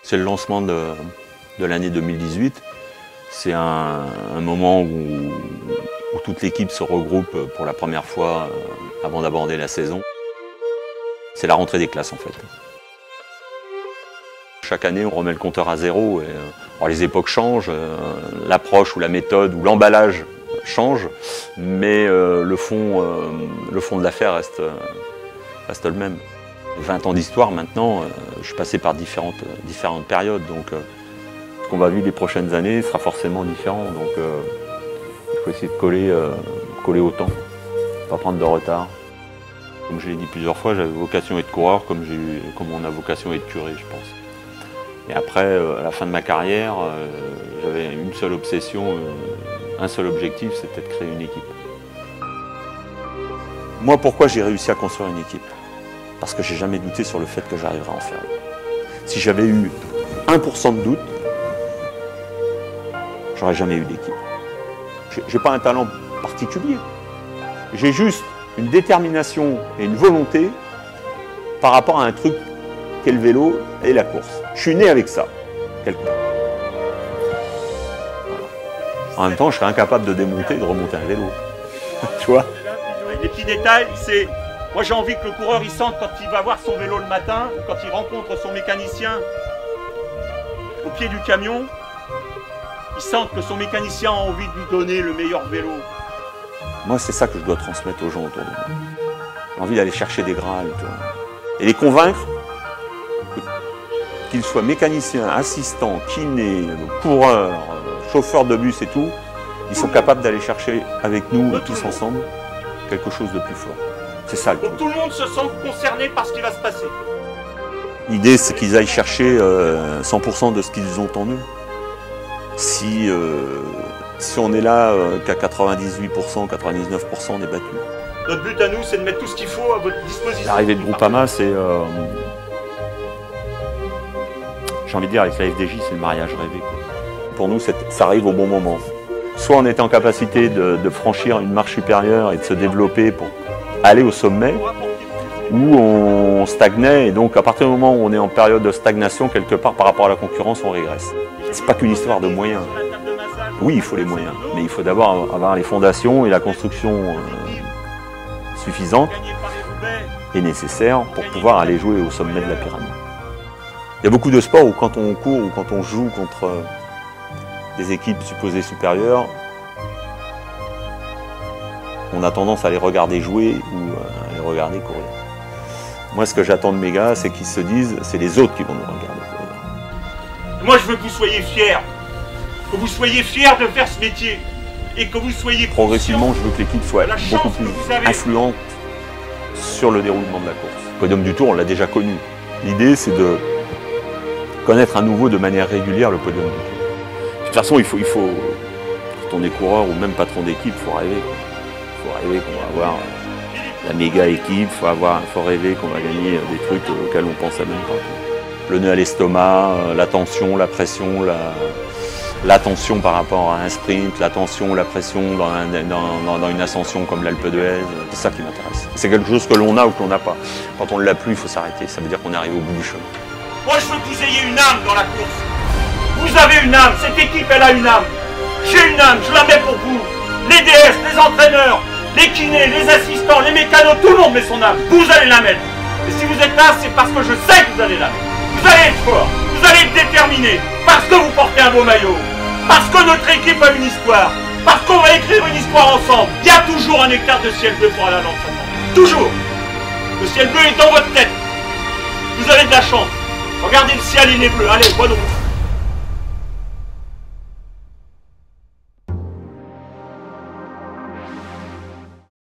C'est le lancement de l'année 2018. C'est un moment où toute l'équipe se regroupe pour la première fois avant d'aborder la saison. C'est la rentrée des classes en fait. Chaque année, on remet le compteur à zéro. Alors, les époques changent, l'approche ou la méthode ou l'emballage change, mais le fond de l'affaire reste le même. 20 ans d'histoire maintenant, je suis passé par différentes périodes, donc ce qu'on va vivre les prochaines années sera forcément différent. Donc il faut essayer de coller au temps, pas prendre de retard. Comme je l'ai dit plusieurs fois, j'avais vocation à être coureur comme on a vocation à être curé, je pense. Et après, à la fin de ma carrière, j'avais une seule obsession, un seul objectif, c'était de créer une équipe. Moi, pourquoi j'ai réussi à construire une équipe? Parce que j'ai jamais douté sur le fait que j'arriverais à en faire. Si j'avais eu 1% de doute, j'aurais jamais eu d'équipe. J'ai pas un talent particulier. J'ai juste une détermination et une volonté par rapport à un truc qu'est le vélo et la course. Je suis né avec ça, quelque part. En même temps, je serais incapable de démonter et de remonter un vélo. Tu vois? Les petits détails, c'est... Moi, j'ai envie que le coureur, il sente quand il va voir son vélo le matin, quand il rencontre son mécanicien au pied du camion, il sente que son mécanicien a envie de lui donner le meilleur vélo. Moi, c'est ça que je dois transmettre aux gens autour de moi. J'ai envie d'aller chercher des Graals, tu vois. Et les convaincre qu'ils soient mécaniciens, assistants, kinés, coureurs, chauffeurs de bus et tout, ils sont capables d'aller chercher avec nous, tous ensemble, quelque chose de plus fort. C'est ça le truc. Donc tout le monde se sent concerné par ce qui va se passer. L'idée, c'est qu'ils aillent chercher 100% de ce qu'ils ont en eux. Si on est là qu'à 98%, 99%, on est battu. Notre but à nous, c'est de mettre tout ce qu'il faut à votre disposition. L'arrivée de Groupama, c'est... j'ai envie de dire, avec la FDJ, c'est le mariage rêvé, quoi. Pour nous, ça arrive au bon moment. Soit on était en capacité de franchir une marche supérieure et de se développer pour aller au sommet, ou on stagnait, et donc à partir du moment où on est en période de stagnation, quelque part par rapport à la concurrence, on régresse. C'est pas qu'une histoire de moyens. Oui, il faut les moyens, mais il faut d'abord avoir les fondations et la construction suffisante et nécessaire pour pouvoir aller jouer au sommet de la pyramide. Il y a beaucoup de sports où quand on court ou quand on joue contre des équipes supposées supérieures, on a tendance à les regarder jouer ou à les regarder courir. Moi, ce que j'attends de mes gars, c'est qu'ils se disent, c'est les autres qui vont nous regarder courir. Moi, je veux que vous soyez fiers. Que vous soyez fiers de faire ce métier. Et que vous soyez progressivement, je veux que l'équipe soit beaucoup plus influente sur le déroulement de la course. Le podium du Tour, on l'a déjà connu. L'idée, c'est de connaître à nouveau de manière régulière le podium du Tour. De toute façon, il faut quand on est coureur ou même patron d'équipe, il faut rêver. Il faut rêver qu'on va avoir la méga équipe, il faut rêver qu'on va gagner des trucs auxquels on ne pensait même pas. Le nœud à l'estomac, la tension, la pression, la tension par rapport à un sprint, la tension, la pression dans une ascension comme l'Alpe d'Huez, c'est ça qui m'intéresse. C'est quelque chose que l'on a ou que l'on n'a pas. Quand on ne l'a plus, il faut s'arrêter, ça veut dire qu'on est arrivé au bout du chemin. Moi, je veux que vous ayez une âme dans la course. Vous avez une âme, cette équipe, elle a une âme. J'ai une âme, je la mets pour vous. Les DS, les entraîneurs, les kinés, les assistants, les mécanos, tout le monde met son âme. Vous allez la mettre. Et si vous êtes là, c'est parce que je sais que vous allez la mettre. Vous allez être fort, vous allez être déterminé, parce que vous portez un beau maillot, parce que notre équipe a une histoire, parce qu'on va écrire une histoire ensemble. Il y a toujours un écart de ciel bleu pour aller à l'entraînement. Toujours. Le ciel bleu est dans votre tête. Vous avez de la chance. Regardez le ciel, il est bleu. Allez, bonne route.